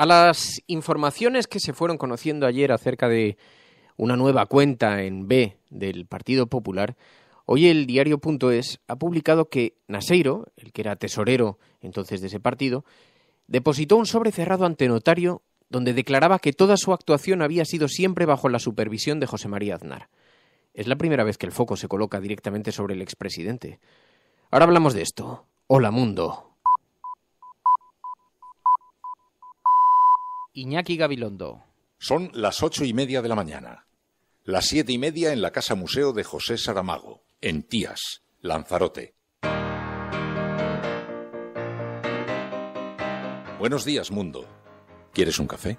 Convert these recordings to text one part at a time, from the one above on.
A las informaciones que se fueron conociendo ayer acerca de una nueva cuenta en B del Partido Popular, hoy el diario.es ha publicado que Naseiro, el que era tesorero entonces de ese partido, depositó un sobre cerrado ante notario donde declaraba que toda su actuación había sido siempre bajo la supervisión de José María Aznar. Es la primera vez que el foco se coloca directamente sobre el expresidente. Ahora hablamos de esto. Hola, mundo. Iñaki Gabilondo. Son las 8:30 de la mañana. Las 7:30 en la Casa Museo de José Saramago, en Tías, Lanzarote. Buenos días, mundo. ¿Quieres un café?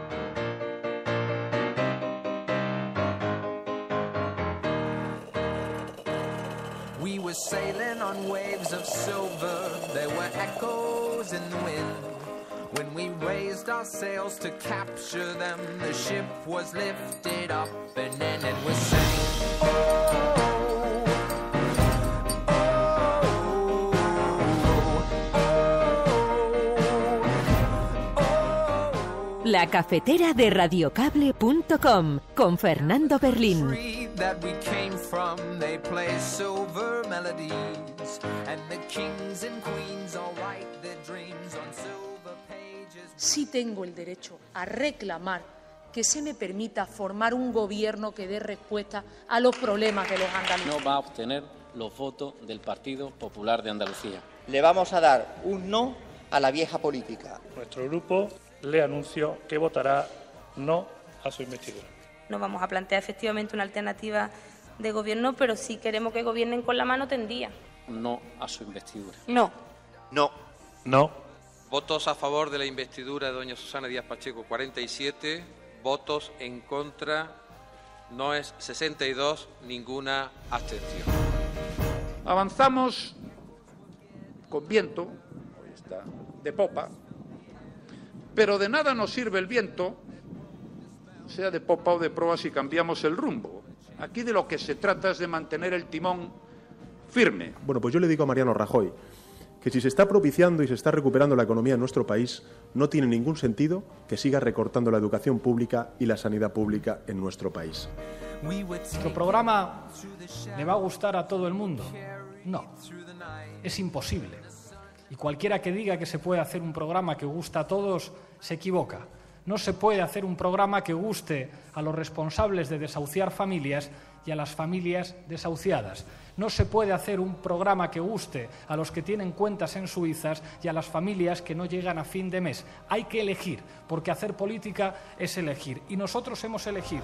We were sailing on waves of silver. There were echoes in the wind. When we raised our sails to capture them, the ship was lifted up and then it was sank. La cafetera de radiocable.com con Fernando Berlín. Sí tengo el derecho a reclamar que se me permita formar un gobierno que dé respuesta a los problemas de los andaluces. No va a obtener los votos del Partido Popular de Andalucía. Le vamos a dar un no a la vieja política. Nuestro grupo le anuncio que votará no a su investidura. No vamos a plantear efectivamente una alternativa de gobierno, pero sí queremos que gobiernen con la mano tendida. No a su investidura. No. No. No. Votos a favor de la investidura de doña Susana Díaz Pacheco, 47. Votos en contra, no es 62, ninguna abstención. Avanzamos con viento, hoy está de popa, pero de nada nos sirve el viento, sea de popa o de proa, si cambiamos el rumbo. Aquí de lo que se trata es de mantener el timón firme. Bueno, pues yo le digo a Mariano Rajoy que si se está propiciando y se está recuperando la economía en nuestro país, no tiene ningún sentido que siga recortando la educación pública y la sanidad pública en nuestro país. ¿Nuestro programa le va a gustar a todo el mundo? No, es imposible. Y cualquiera que diga que se puede hacer un programa que gusta a todos, se equivoca. No se puede hacer un programa que guste a los responsables de desahuciar familias y a las familias desahuciadas. No se puede hacer un programa que guste a los que tienen cuentas en Suizas y a las familias que no llegan a fin de mes. Hay que elegir, porque hacer política es elegir. Y nosotros hemos elegido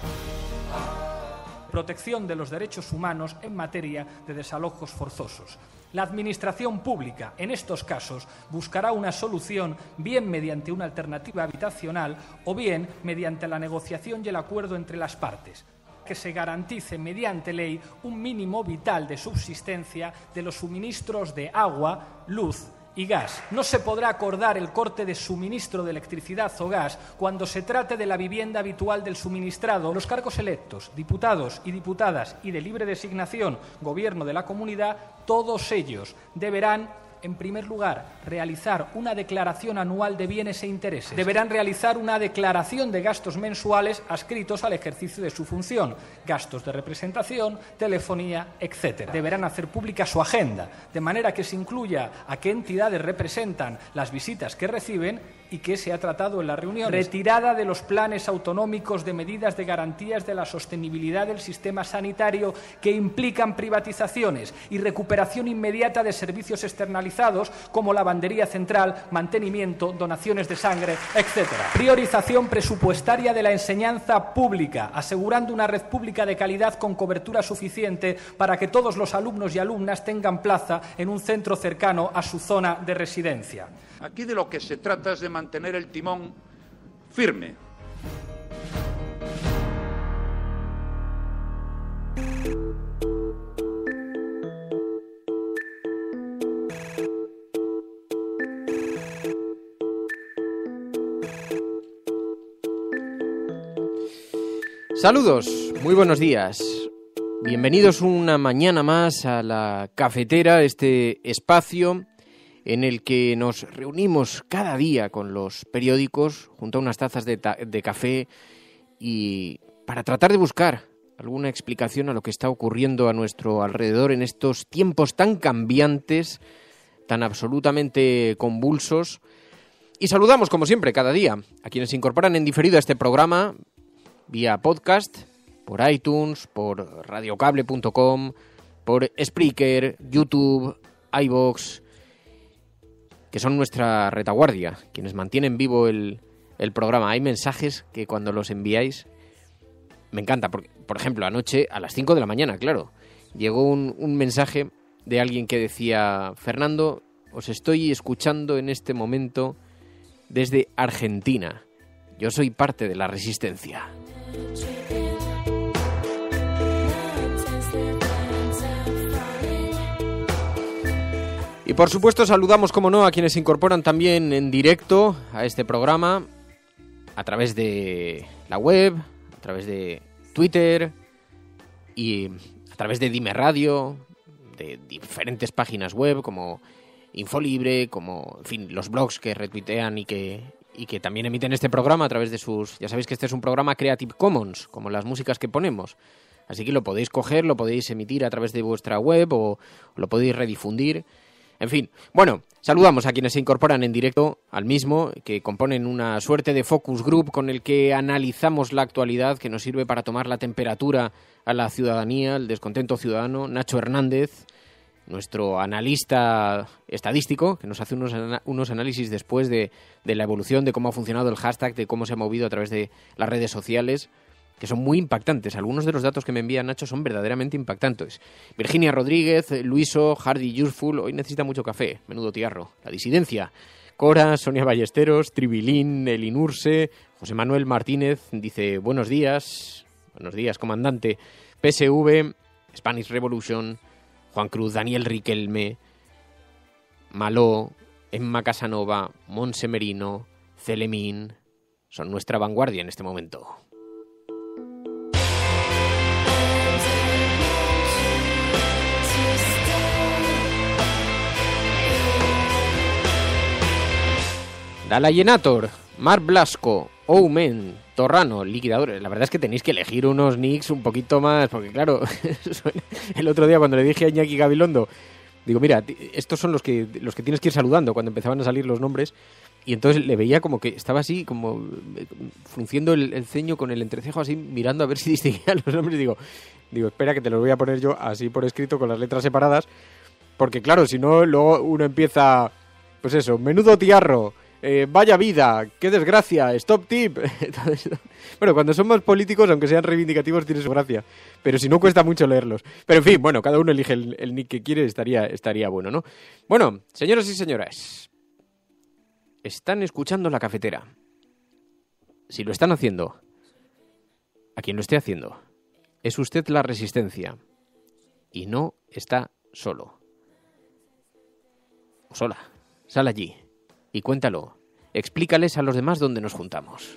protección de los derechos humanos en materia de desalojos forzosos. La administración pública, en estos casos, buscará una solución bien mediante una alternativa habitacional o bien mediante la negociación y el acuerdo entre las partes. Que se garantice mediante ley un mínimo vital de subsistencia de los suministros de agua, luz y gas. No se podrá acordar el corte de suministro de electricidad o gas cuando se trate de la vivienda habitual del suministrado. Los cargos electos, diputados y diputadas y de libre designación, gobierno de la comunidad, todos ellos deberán, en primer lugar, realizar una declaración anual de bienes e intereses. Deberán realizar una declaración de gastos mensuales adscritos al ejercicio de su función, gastos de representación, telefonía, etc. Deberán hacer pública su agenda, de manera que se incluya a qué entidades representan las visitas que reciben y qué se ha tratado en las reuniones. Retirada de los planes autonómicos de medidas de garantías de la sostenibilidad del sistema sanitario que implican privatizaciones y recuperación inmediata de servicios externalizados como lavandería central, mantenimiento, donaciones de sangre, etc. Priorización presupuestaria de la enseñanza pública, asegurando una red pública de calidad con cobertura suficiente para que todos los alumnos y alumnas tengan plaza en un centro cercano a su zona de residencia. Aquí de lo que se trata es de mantener el timón firme. Saludos, muy buenos días. Bienvenidos una mañana más a la cafetera, este espacio en el que nos reunimos cada día con los periódicos junto a unas tazas de café y para tratar de buscar alguna explicación a lo que está ocurriendo a nuestro alrededor en estos tiempos tan cambiantes, tan absolutamente convulsos. Y saludamos, como siempre, cada día a quienes se incorporan en diferido a este programa vía podcast, por iTunes, por radiocable.com, por Spreaker, YouTube, iVoox, que son nuestra retaguardia, quienes mantienen vivo el programa. Hay mensajes que cuando los enviáis me encanta, porque, por ejemplo, anoche a las 5 de la mañana, claro, llegó un mensaje de alguien que decía: Fernando, os estoy escuchando en este momento desde Argentina. Yo soy parte de la resistencia. Y por supuesto saludamos, como no, a quienes se incorporan también en directo a este programa a través de la web, a través de Twitter y a través de Dime Radio, de diferentes páginas web como Infolibre, como, en fin, los blogs que retuitean y que también emiten este programa a través de sus... Ya sabéis que este es un programa Creative Commons, como las músicas que ponemos. Así que lo podéis coger, lo podéis emitir a través de vuestra web o lo podéis redifundir. En fin, bueno, saludamos a quienes se incorporan en directo al mismo, que componen una suerte de focus group con el que analizamos la actualidad, que nos sirve para tomar la temperatura a la ciudadanía, el descontento ciudadano. Nacho Hernández, nuestro analista estadístico, que nos hace unos análisis después de la evolución, de cómo ha funcionado el hashtag, de cómo se ha movido a través de las redes sociales, que son muy impactantes. Algunos de los datos que me envía Nacho son verdaderamente impactantes. Virginia Rodríguez, Luiso, Hardy Useful, hoy necesita mucho café, menudo tiarro. La disidencia, Cora, Sonia Ballesteros, Tribilín, Elinurse, José Manuel Martínez dice: buenos días comandante, PSV, Spanish Revolution, Juan Cruz, Daniel Riquelme, Maló, Emma Casanova, Monse Merino, Celemín, son nuestra vanguardia en este momento. Dalayenator, Mar Blasco, Oumen, Torrano, Liquidador. La verdad es que tenéis que elegir unos nicks un poquito más, porque claro, el otro día cuando le dije a Iñaki Gabilondo, digo, mira, estos son los que tienes que ir saludando cuando empezaban a salir los nombres, y entonces le veía como que estaba así, como frunciendo el ceño con el entrecejo así, mirando a ver si distinguía los nombres. Digo, espera que te los voy a poner yo así por escrito con las letras separadas, porque claro, si no, luego uno empieza, pues eso, menudo tiarro, vaya vida, qué desgracia, stop tip. Bueno, cuando somos políticos, aunque sean reivindicativos, tiene su gracia, pero si no, cuesta mucho leerlos. Pero en fin, bueno, cada uno elige el nick que quiere, estaría bueno, ¿no? Bueno, señoras y señoras, están escuchando La Cafetera. Si lo están haciendo, a quien lo esté haciendo, es usted la resistencia y no está solo o sola. Sal allí y cuéntalo. Explícales a los demás dónde nos juntamos.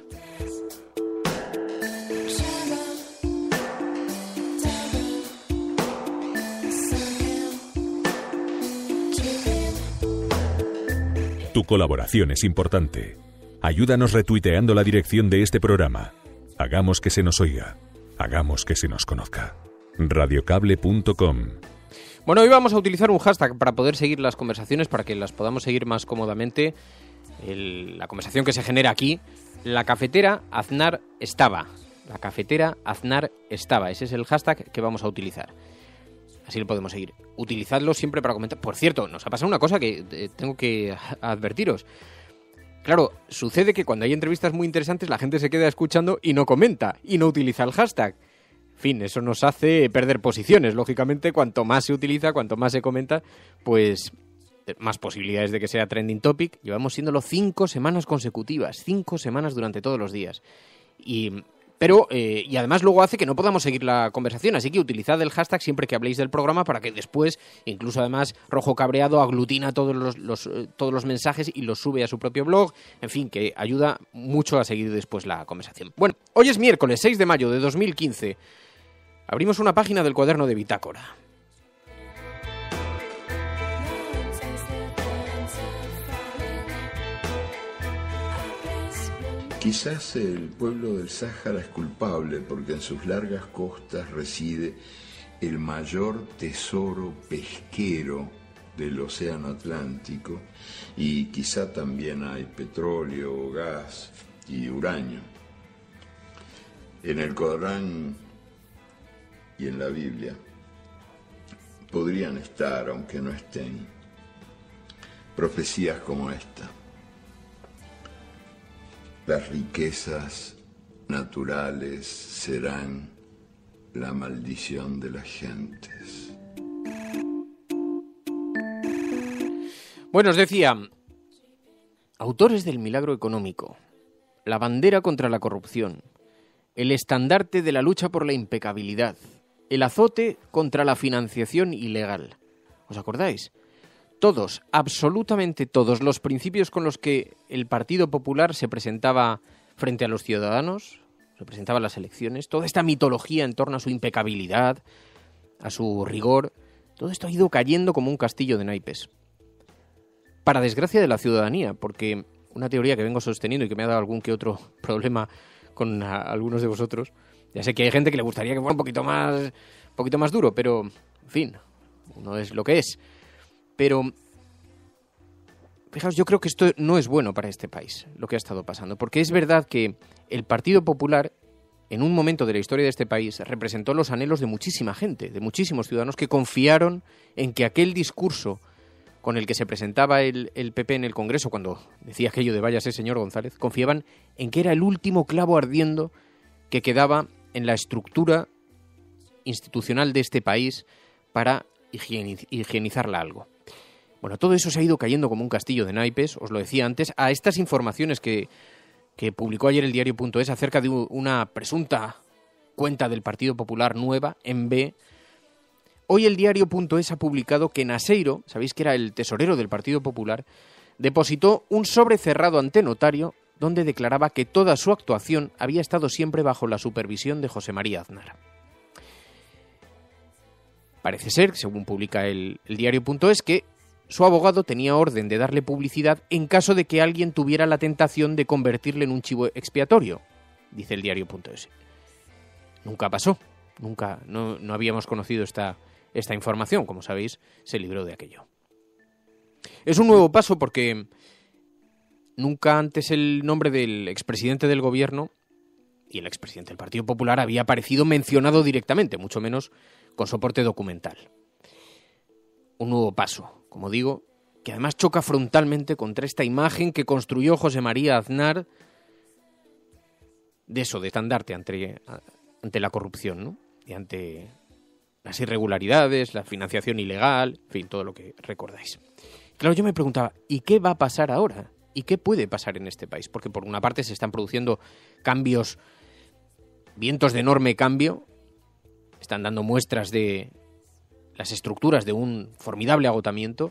Tu colaboración es importante. Ayúdanos retuiteando la dirección de este programa. Hagamos que se nos oiga. Hagamos que se nos conozca. radiocable.com. Bueno, hoy vamos a utilizar un hashtag para poder seguir las conversaciones, para que las podamos seguir más cómodamente. La conversación que se genera aquí, La Cafetera Aznar estaba. La Cafetera Aznar estaba. Ese es el hashtag que vamos a utilizar. Así lo podemos seguir. Utilizadlo siempre para comentar. Por cierto, nos ha pasado una cosa que tengo que advertiros. Claro, sucede que cuando hay entrevistas muy interesantes la gente se queda escuchando y no comenta, y no utiliza el hashtag. En fin, eso nos hace perder posiciones. Lógicamente, cuanto más se utiliza, cuanto más se comenta, pues más posibilidades de que sea trending topic. Llevamos siéndolo 5 semanas consecutivas, 5 semanas durante todos los días. Y además luego hace que no podamos seguir la conversación, así que utilizad el hashtag siempre que habléis del programa para que después, incluso además, Rojo Cabreado aglutina todos los mensajes y los sube a su propio blog, en fin, que ayuda mucho a seguir después la conversación. Bueno, hoy es miércoles 6 de mayo de 2015. Abrimos una página del cuaderno de bitácora. Quizás el pueblo del Sáhara es culpable porque en sus largas costas reside el mayor tesoro pesquero del océano Atlántico, y quizá también hay petróleo, gas y uranio. En el Corán y en la Biblia podrían estar, aunque no estén, profecías como esta: las riquezas naturales serán la maldición de las gentes. Bueno, os decía, autores del milagro económico, la bandera contra la corrupción, el estandarte de la lucha por la impecabilidad, el azote contra la financiación ilegal. ¿Os acordáis? Todos, absolutamente todos, los principios con los que el Partido Popular se presentaba frente a los ciudadanos, se presentaba en las elecciones, toda esta mitología en torno a su impecabilidad, a su rigor, todo esto ha ido cayendo como un castillo de naipes. Para desgracia de la ciudadanía, porque una teoría que vengo sosteniendo y que me ha dado algún que otro problema con algunos de vosotros, ya sé que hay gente que le gustaría que fuera un poquito más duro, pero, en fin, uno es lo que es. Pero, fijaos, yo creo que esto no es bueno para este país, lo que ha estado pasando, porque es verdad que el Partido Popular, en un momento de la historia de este país, representó los anhelos de muchísima gente, de muchísimos ciudadanos que confiaron en que aquel discurso con el que se presentaba el PP en el Congreso, cuando decía aquello de váyase señor González, confiaban en que era el último clavo ardiendo que quedaba en la estructura institucional de este país para higienizarla algo. Bueno, todo eso se ha ido cayendo como un castillo de naipes, os lo decía antes, a estas informaciones que publicó ayer el diario.es acerca de una presunta cuenta del Partido Popular nueva, en B. Hoy el diario.es ha publicado que Naseiro, sabéis que era el tesorero del Partido Popular, depositó un sobre cerrado ante notario donde declaraba que toda su actuación había estado siempre bajo la supervisión de José María Aznar. Parece ser, según publica el diario.es, que su abogado tenía orden de darle publicidad en caso de que alguien tuviera la tentación de convertirle en un chivo expiatorio, dice el diario.es. Nunca pasó, no habíamos conocido esta información, como sabéis, se libró de aquello. Es un nuevo paso porque nunca antes el nombre del expresidente del gobierno y el expresidente del Partido Popular había aparecido mencionado directamente, mucho menos con soporte documental. Un nuevo paso, como digo, que además choca frontalmente contra esta imagen que construyó José María Aznar de eso, de estandarte ante la corrupción, ¿no? Y ante las irregularidades, la financiación ilegal, en fin, todo lo que recordáis. Claro, yo me preguntaba, ¿y qué va a pasar ahora? ¿Y qué puede pasar en este país? Porque por una parte se están produciendo cambios, vientos de enorme cambio, están dando muestras de las estructuras de un formidable agotamiento,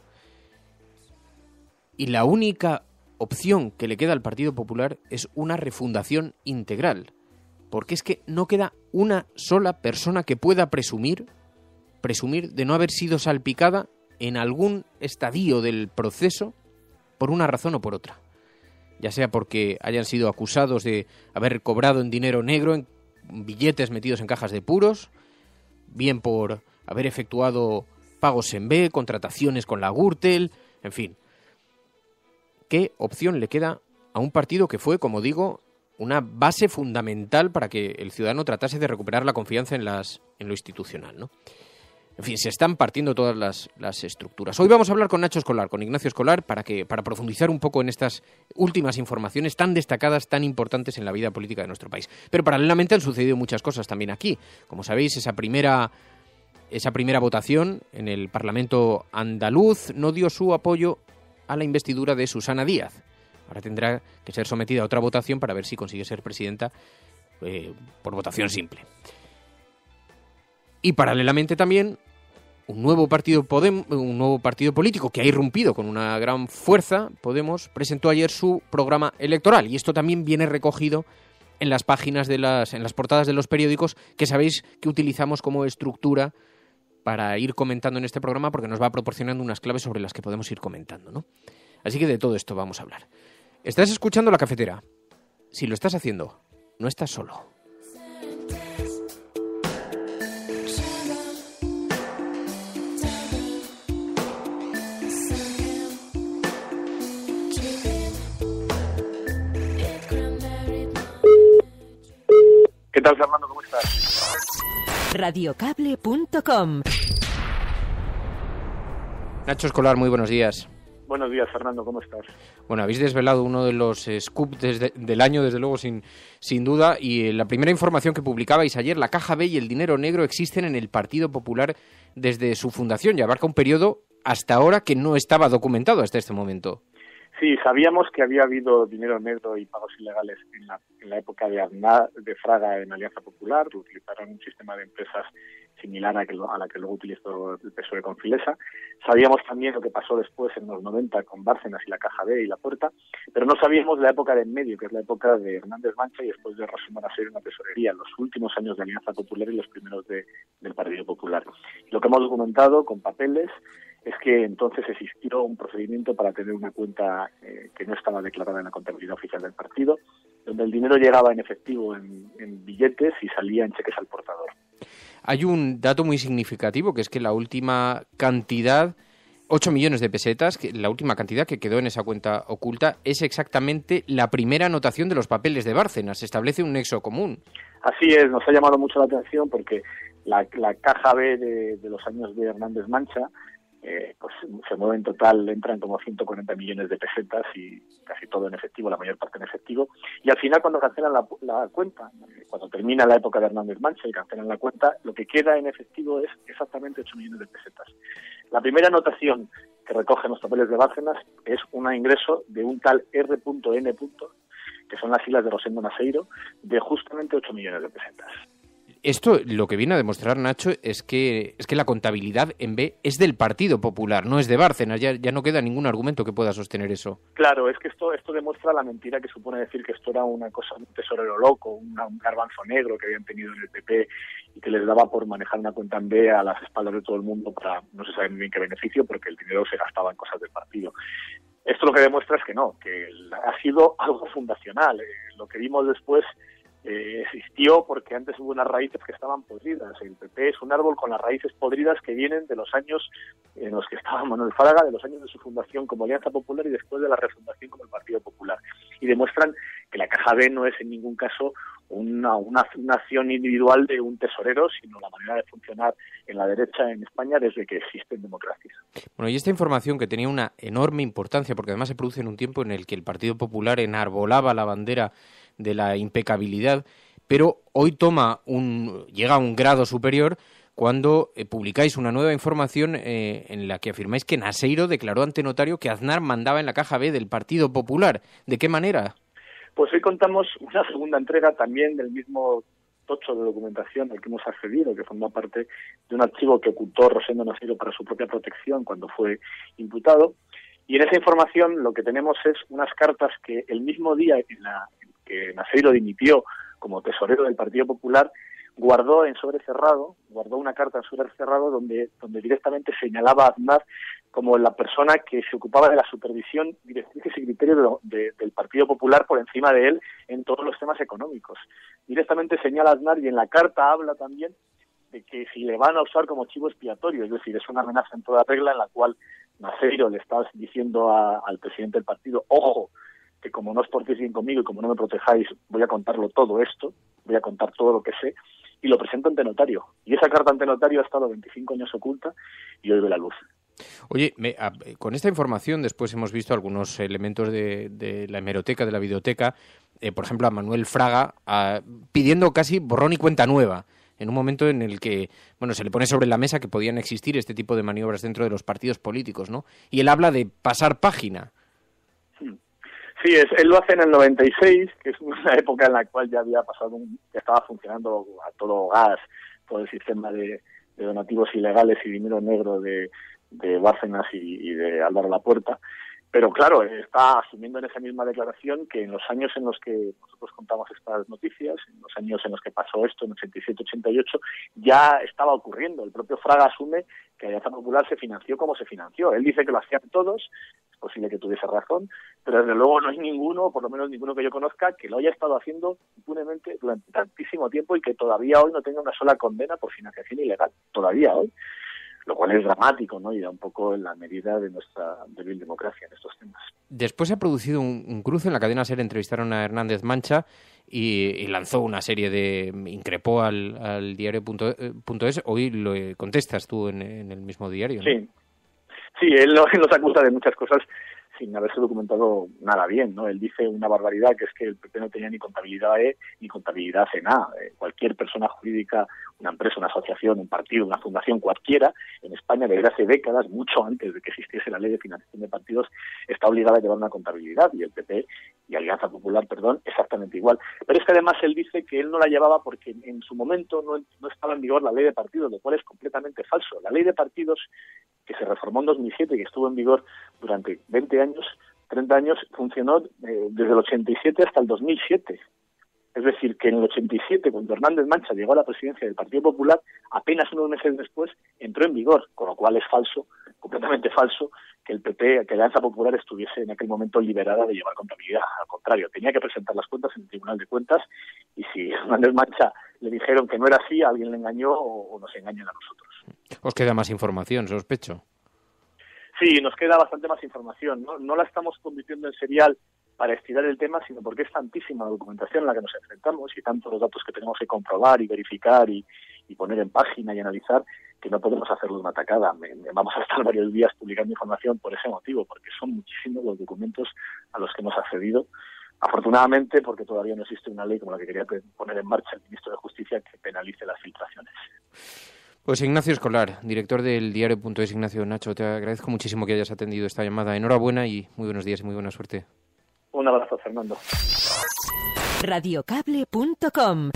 y la única opción que le queda al Partido Popular es una refundación integral, porque es que no queda una sola persona que pueda presumir de no haber sido salpicada en algún estadio del proceso por una razón o por otra, ya sea porque hayan sido acusados de haber cobrado en dinero negro, en billetes metidos en cajas de puros, bien por haber efectuado pagos en B, contrataciones con la Gürtel, en fin. ¿Qué opción le queda a un partido que fue, como digo, una base fundamental para que el ciudadano tratase de recuperar la confianza en lo institucional, ¿no? En fin, se están partiendo todas las estructuras. Hoy vamos a hablar con Nacho Escolar, con Ignacio Escolar, para profundizar un poco en estas últimas informaciones tan destacadas, tan importantes en la vida política de nuestro país. Pero paralelamente han sucedido muchas cosas también aquí. Como sabéis, esa primera votación en el Parlamento andaluz no dio su apoyo a la investidura de Susana Díaz. Ahora tendrá que ser sometida a otra votación para ver si consigue ser presidenta por votación simple. Y paralelamente también un nuevo partido político que ha irrumpido con una gran fuerza, Podemos, presentó ayer su programa electoral. Y esto también viene recogido en las páginas en las portadas de los periódicos, que sabéis que utilizamos como estructura para ir comentando en este programa, porque nos va proporcionando unas claves sobre las que podemos ir comentando, ¿no? Así que de todo esto vamos a hablar. Estás escuchando La Cafetera. Si lo estás haciendo, no estás solo. ¿Qué tal, Fernando? ¿Cómo estás? Radiocable.com. Nacho Escolar, muy buenos días. Buenos días, Fernando, ¿cómo estás? Bueno, habéis desvelado uno de los scoops del año, desde luego, sin duda, y la primera información que publicabais ayer, la caja B y el dinero negro existen en el Partido Popular desde su fundación, y abarca un periodo hasta ahora que no estaba documentado hasta este momento. Sí, sabíamos que había habido dinero negro y pagos ilegales en la época de Aznar, de Fraga en Alianza Popular. Utilizaron un sistema de empresas similar a la que luego utilizó el PSOE con Filesa. Sabíamos también lo que pasó después en los 90 con Bárcenas y la Caja B y la Puerta, pero no sabíamos la época de en medio, que es la época de Hernández Mancha y después de José Nasero en la tesorería, los últimos años de Alianza Popular y los primeros del Partido Popular. Lo que hemos documentado con papeles es que entonces existió un procedimiento para tener una cuenta que no estaba declarada en la contabilidad oficial del partido, donde el dinero llegaba en efectivo en billetes y salía en cheques al portador. Hay un dato muy significativo, que es que la última cantidad, 8 millones de pesetas, que la última cantidad que quedó en esa cuenta oculta, es exactamente la primera anotación de los papeles de Bárcenas. Se establece un nexo común. Así es, nos ha llamado mucho la atención porque la Caja B de los años de Hernández Mancha, pues se mueve en total, entran como 140 millones de pesetas y casi todo en efectivo, la mayor parte en efectivo. Y al final, cuando cancelan la cuenta, cuando termina la época de Hernández Mancha y cancelan la cuenta, lo que queda en efectivo es exactamente 8 millones de pesetas. La primera anotación que recogen los papeles de Bárcenas es un ingreso de un tal R.N., que son las siglas de Rosendo Nasero, de justamente 8 millones de pesetas. Esto lo que viene a demostrar, Nacho, es que la contabilidad en B es del Partido Popular, no es de Bárcenas. Ya no queda ningún argumento que pueda sostener eso. Claro, es que esto demuestra la mentira que supone decir que esto era una cosa, un tesorero loco, un garbanzo negro que habían tenido en el PP y que les daba por manejar una cuenta en B a las espaldas de todo el mundo para no se sabe muy bien qué beneficio, porque el dinero se gastaba en cosas del partido. Esto lo que demuestra es que no, que ha sido algo fundacional. Lo que vimos después existió porque antes hubo unas raíces que estaban podridas. El PP es un árbol con las raíces podridas que vienen de los años en los que estaba Manuel Fraga, de los años de su fundación como Alianza Popular y después de la refundación como el Partido Popular. Y demuestran que la Caja B no es en ningún caso una acción individual de un tesorero, sino la manera de funcionar en la derecha en España desde que existen democracias. Bueno, y esta información que tenía una enorme importancia, porque además se produce en un tiempo en el que el Partido Popular enarbolaba la bandera de la impecabilidad, pero hoy llega a un grado superior cuando publicáis una nueva información en la que afirmáis que Nasero declaró ante notario que Aznar mandaba en la Caja B del Partido Popular. ¿De qué manera? Pues hoy contamos una segunda entrega también del mismo tocho de documentación al que hemos accedido, que forma parte de un archivo que ocultó Rosendo Nasero para su propia protección cuando fue imputado. Y en esa información lo que tenemos es unas cartas que el mismo día en que Nasero dimitió como tesorero del Partido Popular, guardó en sobre cerrado, guardó una carta en sobre cerrado donde directamente señalaba a Aznar como la persona que se ocupaba de la supervisión, directrices y criterios del Partido Popular por encima de él en todos los temas económicos. Directamente señala a Aznar y en la carta habla también de que si le van a usar como chivo expiatorio, es decir, es una amenaza en toda regla en la cual Nasero le está diciendo al presidente del partido, ojo, que como no os portéis bien conmigo y como no me protejáis, voy a contarlo todo esto, voy a contar todo lo que sé, y lo presento ante notario. Y esa carta ante notario ha estado 25 años oculta y hoy ve la luz. Oye, con esta información después hemos visto algunos elementos de la hemeroteca, de la videoteca, por ejemplo a Manuel Fraga pidiendo casi borrón y cuenta nueva, en un momento en el que se le pone sobre la mesa que podían existir este tipo de maniobras dentro de los partidos políticos, ¿no? Y él habla de pasar página. Sí, él lo hace en el 96, que es una época en la cual ya había pasado, ya estaba funcionando a todo gas, todo el sistema de donativos ilegales y dinero negro de Bárcenas y de Álvaro Lapuerta. Pero claro, está asumiendo en esa misma declaración que en los años en los que nosotros contamos estas noticias, en los años en los que pasó esto, en 87-88, ya estaba ocurriendo. El propio Fraga asume que Alianza Popular se financió como se financió. Él dice que lo hacían todos, posible que tuviese razón, pero desde luego no hay ninguno, por lo menos ninguno que yo conozca, que lo haya estado haciendo impunemente durante tantísimo tiempo y que todavía hoy no tenga una sola condena por financiación ilegal, todavía hoy, lo cual es dramático, ¿no? Y da un poco en la medida de nuestra débil democracia en estos temas. Después se ha producido un cruce. En la cadena SER entrevistaron a Hernández Mancha y lanzó una serie de... increpó al diario.es. Hoy lo contestas tú en el mismo diario, ¿no? Sí, él nos acusa de muchas cosas sin haberse documentado nada bien, ¿no? Él dice una barbaridad, que es que el PP no tenía ni contabilidad E ni contabilidad CNA. Cualquier persona jurídica, una empresa, una asociación, un partido, una fundación, cualquiera, en España desde hace décadas, mucho antes de que existiese la ley de financiación de partidos, está obligada a llevar una contabilidad, y el PP y Alianza Popular, exactamente igual. Pero es que además él dice que él no la llevaba porque en su momento no estaba en vigor la ley de partidos, lo cual es completamente falso. La ley de partidos, que se reformó en 2007 y que estuvo en vigor durante 20 años, 30 años, funcionó desde el 87 hasta el 2007. Es decir, que en el 87, cuando Hernández Mancha llegó a la presidencia del Partido Popular, apenas unos meses después entró en vigor, con lo cual es falso, completamente falso, que el PP, que la Alianza Popular estuviese en aquel momento liberada de llevar contabilidad. Al contrario, tenía que presentar las cuentas en el Tribunal de Cuentas, y si Hernández Mancha le dijeron que no era así, alguien le engañó o nos engañan a nosotros. Os queda más información, sospecho. Sí, nos queda bastante más información. No la estamos convirtiendo en serial para estirar el tema, sino porque es tantísima la documentación a la que nos enfrentamos y tantos los datos que tenemos que comprobar y verificar y poner en página y analizar, que no podemos hacerlo de una tacada. Vamos a estar varios días publicando información por ese motivo, porque son muchísimos los documentos a los que hemos accedido. Afortunadamente, porque todavía no existe una ley como la que quería poner en marcha el ministro de Justicia que penalice las filtraciones. Pues Ignacio Escolar, director del diario.es. Ignacio, Nacho, te agradezco muchísimo que hayas atendido esta llamada. Enhorabuena y muy buenos días y muy buena suerte. Un abrazo, Fernando. Radiocable.com.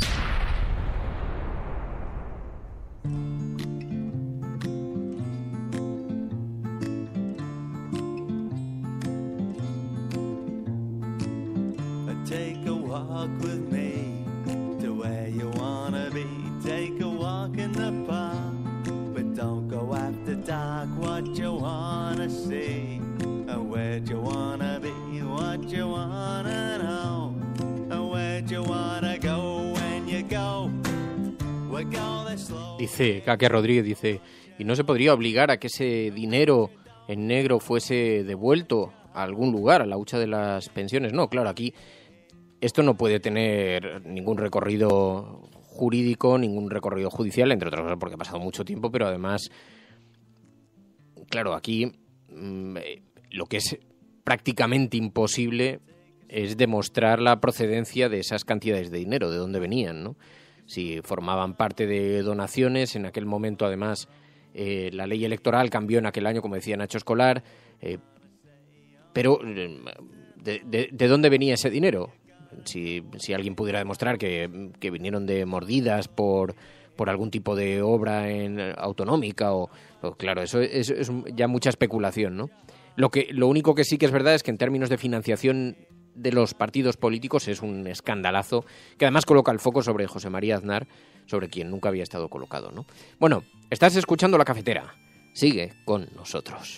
Take a walk with me to where you wanna be. Take a walk in the park, but don't go after dark. What you wanna see, where'd you wanna be, what you wanna know, where'd you wanna go when you go. We're going slow. Dice Caque Rodríguez, dice, ¿y no se podría obligar a que ese dinero en negro fuese devuelto a algún lugar, a la hucha de las pensiones? No, claro, aquí esto no puede tener ningún recorrido jurídico, ningún recorrido judicial, entre otras cosas porque ha pasado mucho tiempo, pero además, claro, aquí lo que es prácticamente imposible es demostrar la procedencia de esas cantidades de dinero, de dónde venían, ¿no? Si formaban parte de donaciones, en aquel momento además la ley electoral cambió en aquel año, como decía Nacho Escolar, pero ¿de dónde venía ese dinero? Si alguien pudiera demostrar que vinieron de mordidas por algún tipo de obra autonómica, pues claro, eso es ya mucha especulación, ¿no? Lo único que sí que es verdad es que en términos de financiación de los partidos políticos es un escandalazo, que además coloca el foco sobre José María Aznar, sobre quien nunca había estado colocado, ¿no? Bueno, estás escuchando La Cafetera. Sigue con nosotros.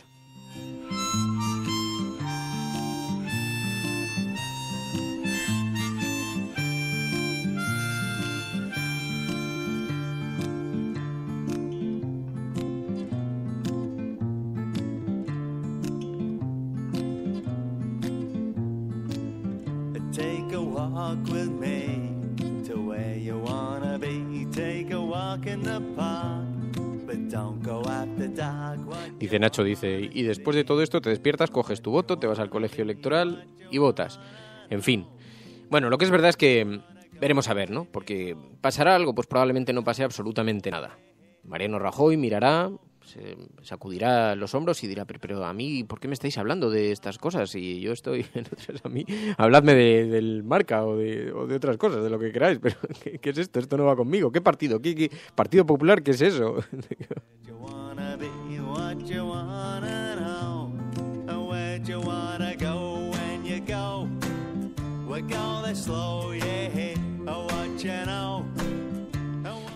Take a walk with me to where you wanna be. Take a walk in the park, but don't go after dark. Dice Nacho, dice, y después de todo esto te despiertas, coges tu voto, te vas al colegio electoral y votas. En fin. Bueno, lo que es verdad es que veremos a ver, ¿no? Porque pasará algo, pues probablemente no pase absolutamente nada. Mariano Rajoy mirará, se sacudirá los hombros y dirá, pero a mí, ¿por qué me estáis hablando de estas cosas? Y yo estoy, entonces a mí, habladme del Marca o de otras cosas, de lo que queráis, pero ¿qué es esto? Esto no va conmigo. ¿Qué partido? ¿Qué Partido Popular? ¿Qué es eso?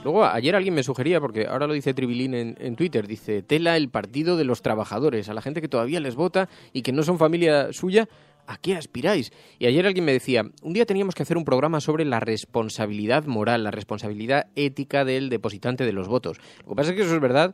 Luego, ayer alguien me sugería, porque ahora lo dice Tribilín en Twitter, dice, tela el partido de los trabajadores, a la gente que todavía les vota y que no son familia suya, ¿a qué aspiráis? Y ayer alguien me decía, un día teníamos que hacer un programa sobre la responsabilidad moral, la responsabilidad ética del depositante de los votos. Lo que pasa es que eso es verdad.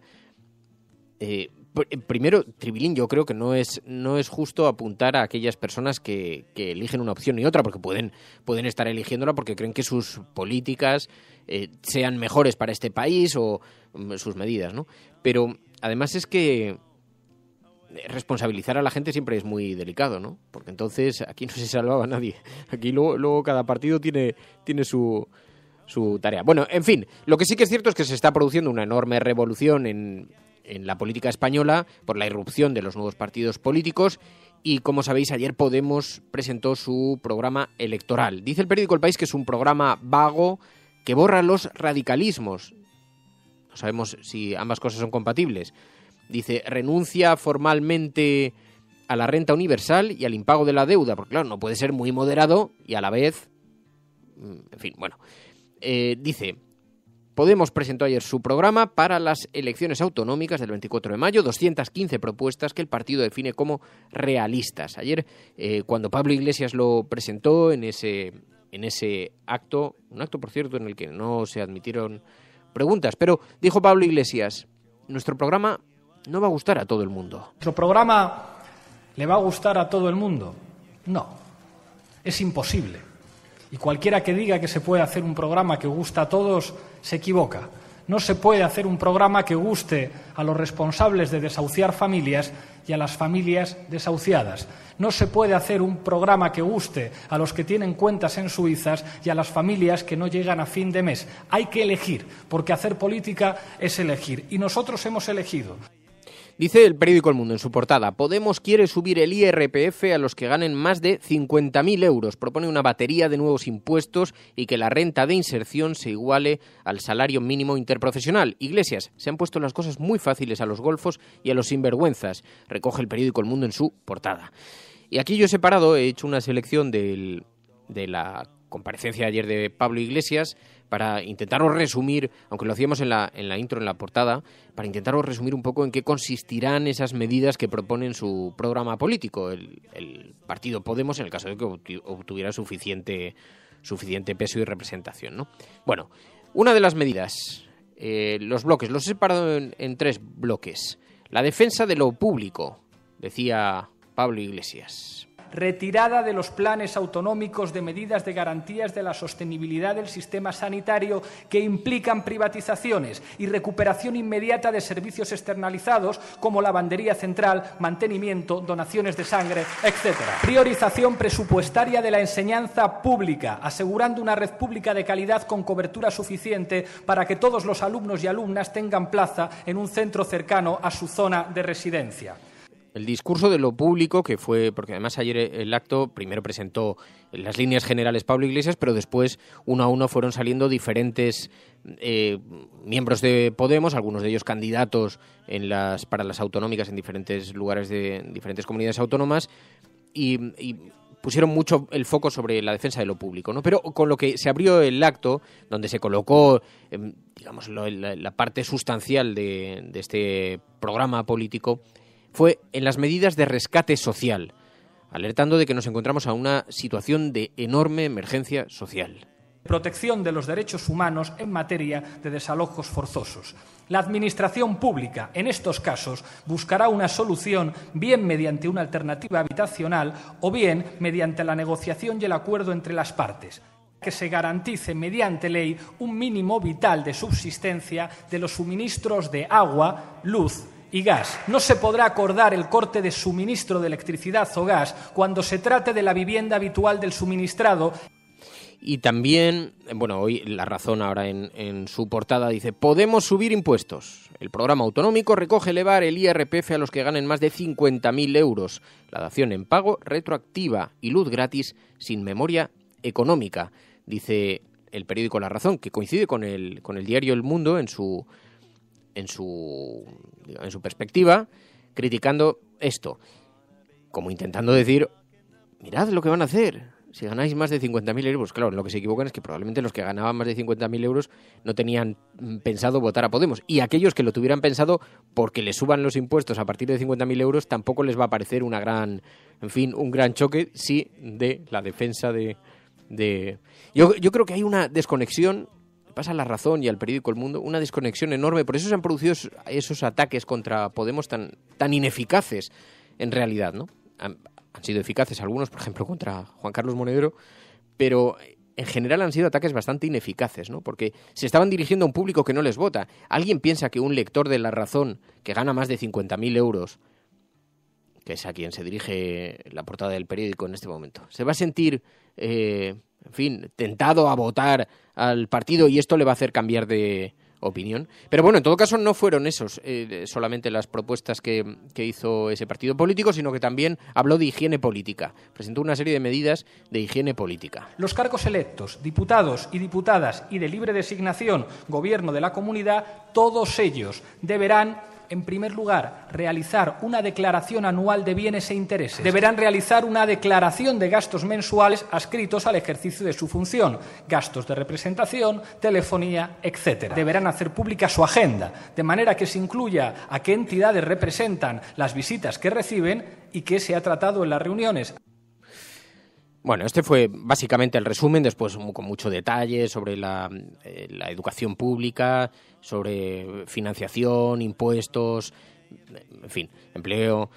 Primero, Tribilín, yo creo que no es justo apuntar a aquellas personas que eligen una opción y otra, porque pueden estar eligiéndola porque creen que sus políticas sean mejores para este país o sus medidas, ¿no? Pero además es que responsabilizar a la gente siempre es muy delicado, ¿no? Porque entonces aquí no se salvaba a nadie. Aquí luego cada partido tiene su tarea. Bueno, en fin, lo que sí que es cierto es que se está produciendo una enorme revolución en la política española por la irrupción de los nuevos partidos políticos y, como sabéis, ayer Podemos presentó su programa electoral. Dice el periódico El País que es un programa vago que borra los radicalismos. No sabemos si ambas cosas son compatibles. Dice, renuncia formalmente a la renta universal y al impago de la deuda, porque claro, no puede ser muy moderado y a la vez... En fin, bueno. Dice... Podemos presentó ayer su programa para las elecciones autonómicas del 24 de mayo, 215 propuestas que el partido define como realistas. Ayer, cuando Pablo Iglesias lo presentó en ese acto, un acto, por cierto, en el que no se admitieron preguntas, pero dijo Pablo Iglesias, nuestro programa no va a gustar a todo el mundo. ¿Nuestro programa le va a gustar a todo el mundo? No, es imposible. Y cualquiera que diga que se puede hacer un programa que gusta a todos, se equivoca. No se puede hacer un programa que guste a los responsables de desahuciar familias y a las familias desahuciadas. No se puede hacer un programa que guste a los que tienen cuentas en Suizas y a las familias que no llegan a fin de mes. Hay que elegir, porque hacer política es elegir. Y nosotros hemos elegido. Dice el periódico El Mundo en su portada, Podemos quiere subir el IRPF a los que ganen más de 50.000 euros. Propone una batería de nuevos impuestos y que la renta de inserción se iguale al salario mínimo interprofesional. Iglesias, se han puesto las cosas muy fáciles a los golfos y a los sinvergüenzas, recoge el periódico El Mundo en su portada. Y aquí yo he separado, he hecho una selección de la comparecencia de ayer de Pablo Iglesias para intentaros resumir, aunque lo hacíamos en la intro, en la portada, para intentaros resumir un poco en qué consistirán esas medidas que propone en su programa político el partido Podemos, en el caso de que obtuviera suficiente peso y representación, ¿no? Bueno, una de las medidas, los bloques, los he separado en tres bloques. La defensa de lo público, decía Pablo Iglesias. Retirada de los planes autonómicos de medidas de garantías de la sostenibilidad del sistema sanitario que implican privatizaciones y recuperación inmediata de servicios externalizados como lavandería central, mantenimiento, donaciones de sangre, etc. Priorización presupuestaria de la enseñanza pública, asegurando una red pública de calidad con cobertura suficiente para que todos los alumnos y alumnas tengan plaza en un centro cercano a su zona de residencia. El discurso de lo público, que fue, porque además ayer el acto primero presentó las líneas generales Pablo Iglesias, pero después uno a uno fueron saliendo diferentes miembros de Podemos, algunos de ellos candidatos para las autonómicas en diferentes lugares de diferentes comunidades autónomas, y pusieron mucho el foco sobre la defensa de lo público, ¿no? Pero con lo que se abrió el acto, donde se colocó, digamos, la parte sustancial de este programa político, fue en las medidas de rescate social, alertando de que nos encontramos a una situación de enorme emergencia social. Protección de los derechos humanos en materia de desalojos forzosos. La Administración pública, en estos casos, buscará una solución bien mediante una alternativa habitacional o bien mediante la negociación y el acuerdo entre las partes. Que se garantice mediante ley un mínimo vital de subsistencia de los suministros de agua, luz y gas. No se podrá acordar el corte de suministro de electricidad o gas cuando se trate de la vivienda habitual del suministrado. Y también, bueno, hoy La Razón ahora en su portada dice, Podemos subir impuestos. El programa autonómico recoge elevar el IRPF a los que ganen más de 50.000 euros. La dación en pago retroactiva y luz gratis sin memoria económica, dice el periódico La Razón, que coincide con el diario El Mundo en su perspectiva, criticando esto, como intentando decir, mirad lo que van a hacer, Si ganáis más de 50.000 euros, claro, lo que se equivocan es que probablemente los que ganaban más de 50.000 euros no tenían pensado votar a Podemos. Y aquellos que lo tuvieran pensado porque les suban los impuestos a partir de 50.000 euros tampoco les va a parecer un gran choque, sí, de la defensa de... Yo creo que hay una desconexión, pasa a La Razón y al periódico El Mundo, una desconexión enorme. Por eso se han producido esos ataques contra Podemos tan ineficaces en realidad, ¿no? Han sido eficaces algunos, por ejemplo, contra Juan Carlos Monedero, pero en general han sido ataques bastante ineficaces, ¿no? Porque se estaban dirigiendo a un público que no les vota. ¿Alguien piensa que un lector de La Razón que gana más de 50.000 euros, que es a quien se dirige la portada del periódico en este momento, se va a sentir, tentado a votar al partido y esto le va a hacer cambiar de opinión? Pero bueno, en todo caso no fueron esos solamente las propuestas que hizo ese partido político, sino que también habló de higiene política. Presentó una serie de medidas de higiene política. Los cargos electos, diputados y diputadas y de libre designación, gobierno de la comunidad, todos ellos deberán, en primer lugar, realizar una declaración anual de bienes e intereses. Deberán realizar una declaración de gastos mensuales adscritos al ejercicio de su función, gastos de representación, telefonía, etc. Deberán hacer pública su agenda, de manera que se incluya a qué entidades representan las visitas que reciben y qué se ha tratado en las reuniones. Bueno, este fue básicamente el resumen, después con mucho detalle sobre la educación pública, sobre financiación, impuestos, en fin, empleo.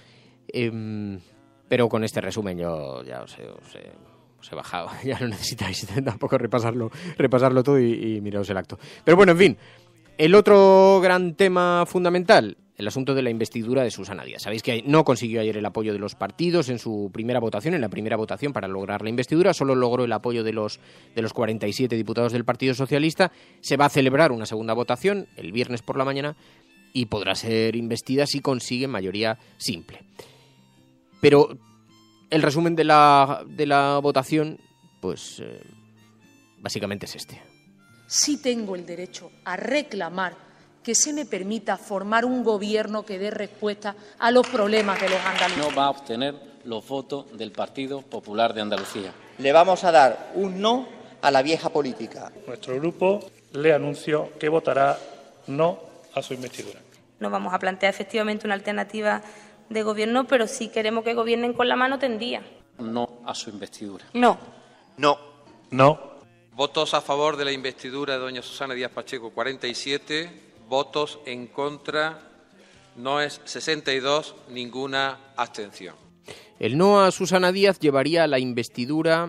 Pero con este resumen yo ya os he bajado, ya no necesitáis tampoco repasarlo todo y miraos el acto. Pero bueno, en fin, el otro gran tema fundamental, el asunto de la investidura de Susana Díaz. Sabéis que no consiguió ayer el apoyo de los partidos en su primera votación, para lograr la investidura, solo logró el apoyo de los 47 diputados del Partido Socialista. Se va a celebrar una segunda votación el viernes por la mañana y podrá ser investida si consigue mayoría simple. Pero el resumen de la votación, pues básicamente es este. Sí tengo el derecho a reclamar que se me permita formar un gobierno que dé respuesta a los problemas de los andaluces. No va a obtener los votos del Partido Popular de Andalucía. Le vamos a dar un no a la vieja política. Nuestro grupo le anunció que votará no a su investidura. No vamos a plantear efectivamente una alternativa de gobierno, pero sí queremos que gobiernen con la mano tendida. No a su investidura. No. No. No. Votos a favor de la investidura de doña Susana Díaz Pacheco, 47. Votos en contra, no es 62, ninguna abstención. El no a Susana Díaz llevaría la investidura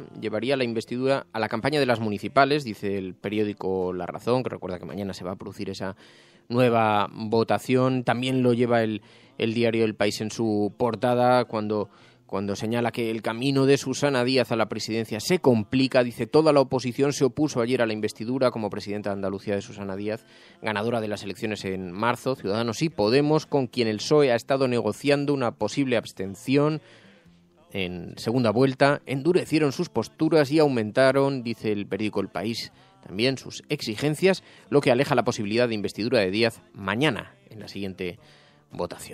a la campaña de las municipales, dice el periódico La Razón, que recuerda que mañana se va a producir esa nueva votación. También lo lleva el diario El País en su portada cuando señala que el camino de Susana Díaz a la presidencia se complica. Dice, toda la oposición se opuso ayer a la investidura como presidenta de Andalucía de Susana Díaz, ganadora de las elecciones en marzo. Ciudadanos y Podemos, con quien el PSOE ha estado negociando una posible abstención en segunda vuelta, endurecieron sus posturas y aumentaron, dice el periódico El País, también sus exigencias, lo que aleja la posibilidad de investidura de Díaz mañana en la siguiente votación.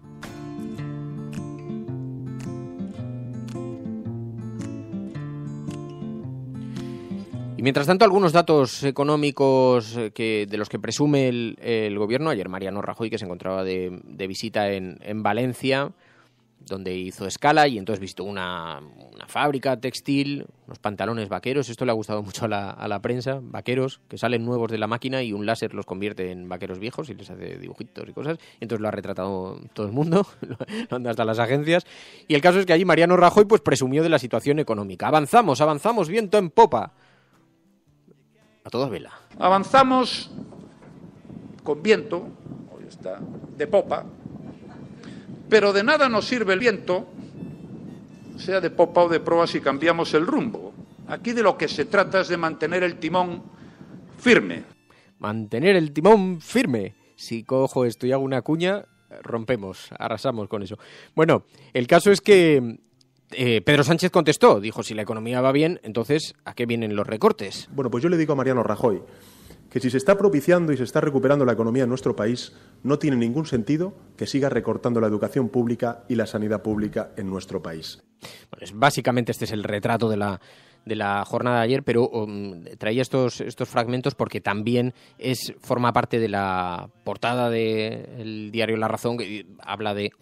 Y mientras tanto, algunos datos económicos de los que presume el Gobierno. Ayer Mariano Rajoy, que se encontraba de visita en Valencia, donde hizo escala y entonces visitó una fábrica textil, unos pantalones vaqueros. Esto le ha gustado mucho a la prensa, vaqueros que salen nuevos de la máquina y un láser los convierte en vaqueros viejos y les hace dibujitos y cosas. Y entonces lo ha retratado todo el mundo, lo anda hasta las agencias. Y el caso es que allí Mariano Rajoy pues presumió de la situación económica. Avanzamos, viento en popa. A toda vela. Avanzamos con viento, hoy está de popa, pero de nada nos sirve el viento, sea de popa o de proa, si cambiamos el rumbo. Aquí de lo que se trata es de mantener el timón firme. Mantener el timón firme. Si cojo esto y hago una cuña, rompemos, arrasamos con eso. Bueno, el caso es que Pedro Sánchez contestó, dijo, si la economía va bien, entonces, ¿a qué vienen los recortes? Bueno, pues yo le digo a Mariano Rajoy que si se está propiciando y se está recuperando la economía en nuestro país, no tiene ningún sentido que siga recortando la educación pública y la sanidad pública en nuestro país. Bueno, básicamente este es el retrato de de la jornada de ayer, pero traía estos fragmentos porque también forma parte de la portada del diario La Razón, que habla de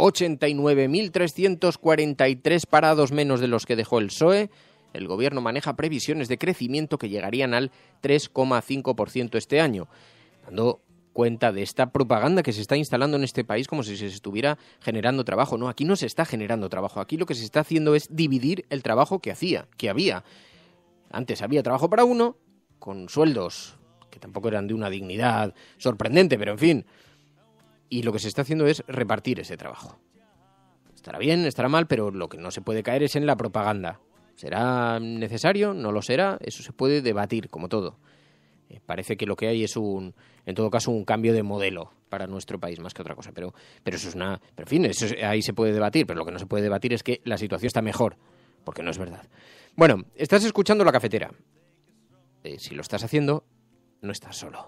89.343 parados menos de los que dejó el PSOE. El Gobierno maneja previsiones de crecimiento que llegarían al 3,5% este año, dando cuenta de esta propaganda que se está instalando en este país como si se estuviera generando trabajo. No, aquí no se está generando trabajo. Aquí lo que se está haciendo es dividir el trabajo que había. Antes había trabajo para uno, con sueldos que tampoco eran de una dignidad sorprendente, pero en fin. Y lo que se está haciendo es repartir ese trabajo. Estará bien, estará mal, pero lo que no se puede caer es en la propaganda. ¿Será necesario? ¿No lo será? Eso se puede debatir, como todo. Parece que lo que hay es en todo caso, un cambio de modelo para nuestro país, más que otra cosa. Pero eso es pero en fin, ahí se puede debatir, pero lo que no se puede debatir es que la situación está mejor, porque no es verdad. Bueno, estás escuchando La Cafetera. Si lo estás haciendo, no estás solo.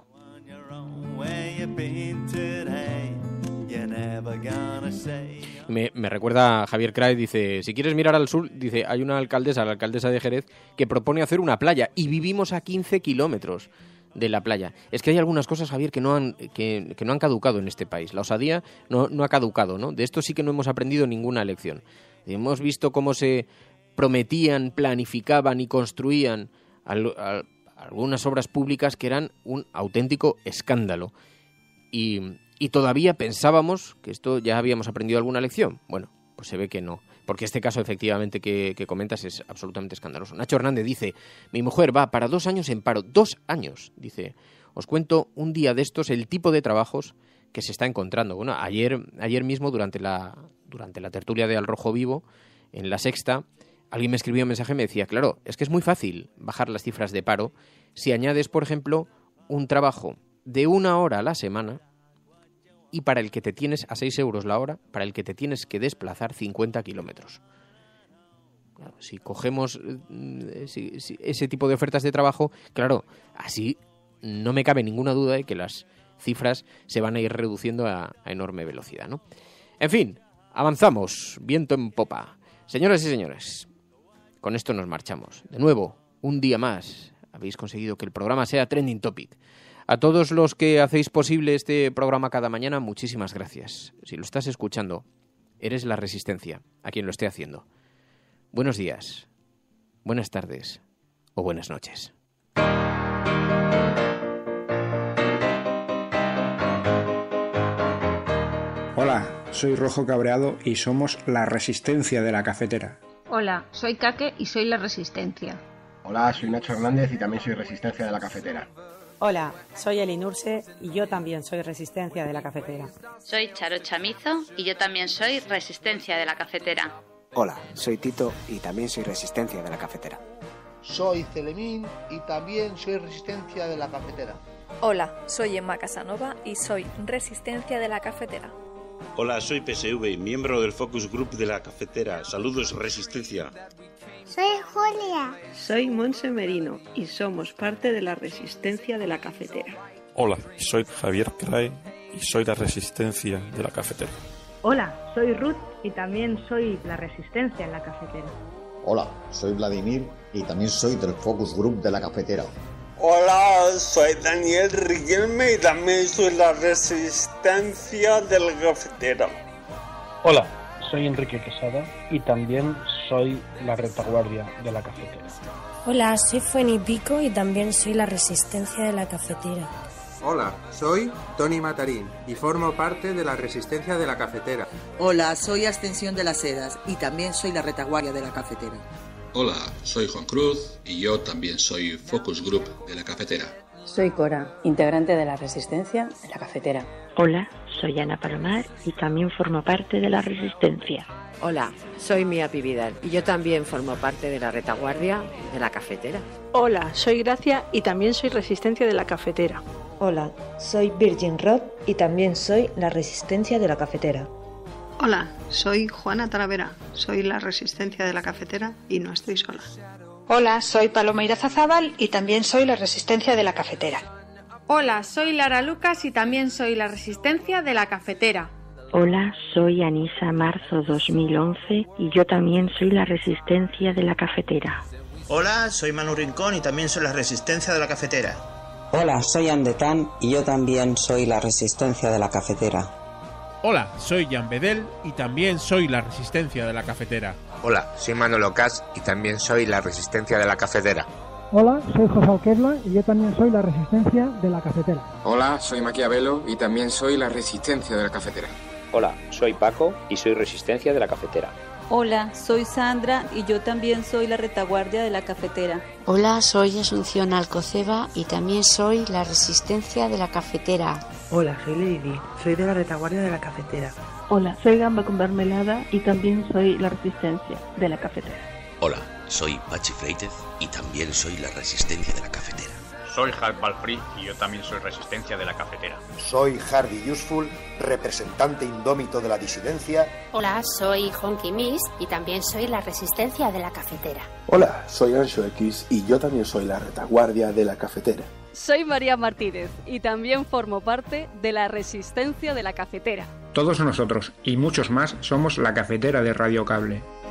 Me recuerda a Javier Crae, dice, si quieres mirar al sur, dice, hay una alcaldesa, la alcaldesa de Jerez, que propone hacer una playa y vivimos a 15 kilómetros de la playa. Es que hay algunas cosas, Javier, que no han caducado en este país. La osadía no ha caducado, ¿no? De esto sí que no hemos aprendido ninguna lección. Hemos visto cómo se prometían, planificaban y construían algunas obras públicas que eran un auténtico escándalo. Y todavía pensábamos que esto ya habíamos aprendido alguna lección. Bueno, pues se ve que no. Porque este caso, efectivamente, que comentas es absolutamente escandaloso. Nacho Hernández dice, mi mujer va para 2 años en paro. 2 años, dice. Os cuento un día de estos el tipo de trabajos que se está encontrando. Bueno, ayer mismo, durante la tertulia de Al Rojo Vivo, en La Sexta, alguien me escribió un mensaje y me decía, claro, es que es muy fácil bajar las cifras de paro si añades, por ejemplo, un trabajo de 1 hora a la semana y para el que te tienes a 6 euros la hora, para el que te tienes que desplazar 50 kilómetros. Claro, si cogemos ese tipo de ofertas de trabajo, claro, así no me cabe ninguna duda de que las cifras se van a ir reduciendo a enorme velocidad, ¿no? En fin, avanzamos, viento en popa. Señoras y señores, con esto nos marchamos. De nuevo, un día más, habéis conseguido que el programa sea Trending Topic. A todos los que hacéis posible este programa cada mañana, muchísimas gracias. Si lo estás escuchando, eres la resistencia a quien lo esté haciendo. Buenos días, buenas tardes o buenas noches. Hola, soy Rojo Cabreado y somos la Resistencia de la Cafetera. Hola, soy Kake y soy la Resistencia. Hola, soy Nacho Hernández y también soy Resistencia de la Cafetera. Hola, soy Elinurse y yo también soy Resistencia de la Cafetera. Soy Charo Chamizo y yo también soy Resistencia de la Cafetera. Hola, soy Tito y también soy Resistencia de la Cafetera. Soy Celemín y también soy Resistencia de la Cafetera. Hola, soy Emma Casanova y soy Resistencia de la Cafetera. Hola, soy PSV y miembro del Focus Group de la Cafetera. Saludos, Resistencia. Soy Julia. Soy Monse Merino y somos parte de la Resistencia de la Cafetera. Hola, soy Javier Crae y soy la Resistencia de la Cafetera. Hola, soy Ruth y también soy la Resistencia en la Cafetera. Hola, soy Vladimir y también soy del Focus Group de la Cafetera. Hola, soy Daniel Riquelme y también soy la Resistencia de la Cafetera. Hola, soy Enrique Quesada y también soy la Retaguardia de la Cafetera. Hola, soy Fueni Pico y también soy la Resistencia de la Cafetera. Hola, soy Tony Matarín y formo parte de la Resistencia de la Cafetera. Hola, soy Ascensión de las Sedas y también soy la Retaguardia de la Cafetera. Hola, soy Juan Cruz y yo también soy Focus Group de la Cafetera. Soy Cora, integrante de la Resistencia de la Cafetera. Hola, soy Ana Palomar y también formo parte de la Resistencia. Hola, soy Mía Pividal y yo también formo parte de la Retaguardia de la Cafetera. Hola, soy Gracia y también soy Resistencia de la Cafetera. Hola, soy Virgin Rock y también soy la Resistencia de la Cafetera. Hola, soy Juana Talavera, soy la Resistencia de la Cafetera y no estoy sola. Hola, soy Paloma Irazazábal y también soy la Resistencia de la Cafetera. Hola, soy Lara Lucas y también soy la Resistencia de la Cafetera. Hola, soy Anisa Marzo 2011 y yo también soy la Resistencia de la Cafetera. Hola, soy Manu Rincón y también soy la Resistencia de la Cafetera. Hola, soy Andetán y yo también soy la Resistencia de la Cafetera. Hola, soy Jan Bedel y también soy la Resistencia de la Cafetera. Hola, soy Manolo Cas y también soy la Resistencia de la Cafetera. Hola, soy José Alquerla y yo también soy la Resistencia de la Cafetera. Hola, soy Maquiavelo y también soy la Resistencia de la Cafetera. Hola, soy Paco y soy Resistencia de la Cafetera. Hola, soy Sandra y yo también soy la Retaguardia de la Cafetera. Hola, soy Asunción Alcoceba y también soy la Resistencia de la Cafetera. Hola, soy Lady, soy de la Retaguardia de la Cafetera. Hola, soy Gamba con Mermelada y también soy la Resistencia de la Cafetera. Hola, soy Pachi Freitez y también soy la Resistencia de la Cafetera. Soy Hal Balfree y yo también soy Resistencia de la Cafetera. Soy Harvey Useful, representante indómito de la disidencia. Hola, soy Honky Miss y también soy la Resistencia de la Cafetera. Hola, soy Ancho X y yo también soy la Retaguardia de la Cafetera. Soy María Martínez y también formo parte de la Resistencia de la Cafetera. Todos nosotros y muchos más somos la Cafetera de Radio Cable.